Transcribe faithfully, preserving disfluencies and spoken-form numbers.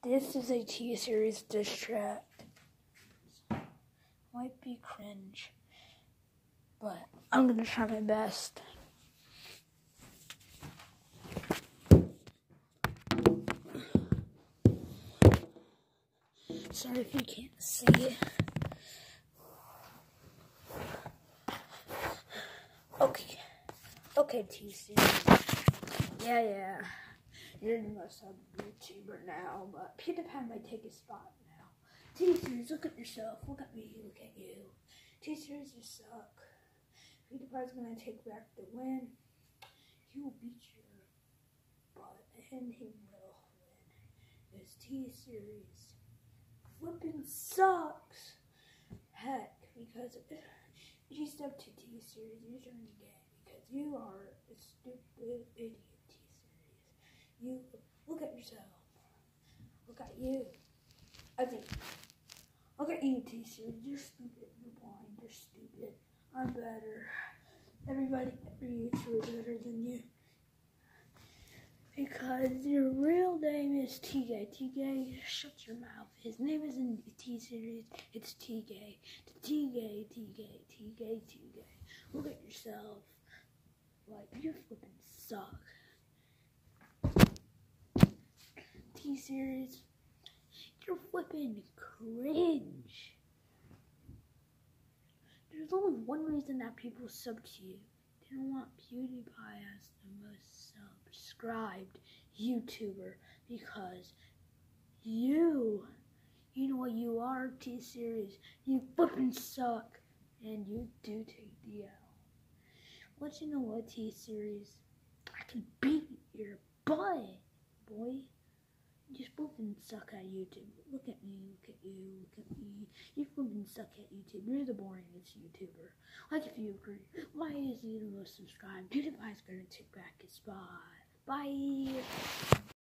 This is a T-Series diss track. Might be cringe, but I'm gonna try my best. Sorry if you can't see it. Okay. Okay, T-Series. Yeah, yeah. You're the most sub YouTuber now, but PewDiePie might take his spot now. T-Series, look at yourself. Look at me. Look at you. T-Series, you suck. PewDiePie's gonna take back the win. He will beat your butt, and he will win. This T-Series flipping sucks. Heck, because if you step to T-Series, you're turning gay because you are a stupid idiot. You look at yourself. Look at you. I think. Look at you, T-Series. You're stupid. You're blind. You're stupid. I'm better. Everybody, every YouTuber is better than you. Because your real name is T-Gay. T-Gay, shut your mouth. His name isn't T-Series. It's T-Gay. T-Gay, T-Gay, T-Gay, T-Gay. Look at yourself. Like, you flipping suck. T-Series, you're flipping cringe. There's only one reason that people sub to you. They don't want PewDiePie as the most subscribed YouTuber because you, you know what you are, T-Series. You flipping suck, and you do take the L. But you know what, T-Series? I can beat your butt, boy. You flipping suck at YouTube. Look at me, look at you, look at me. You flipping suck at YouTube. You're the boringest YouTuber. Like if you agree, why is he the most subscribed? PewDiePie's gonna take back his spot. Bye.